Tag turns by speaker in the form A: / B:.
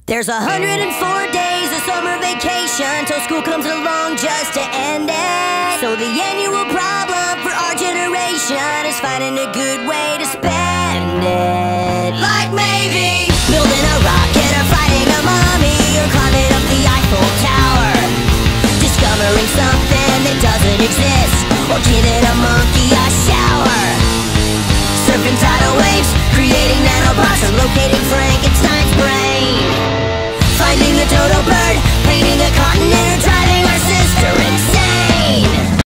A: There's 104 days of summer vacation till school comes along just to end it. So the annual problem for our generation is finding a good way to spend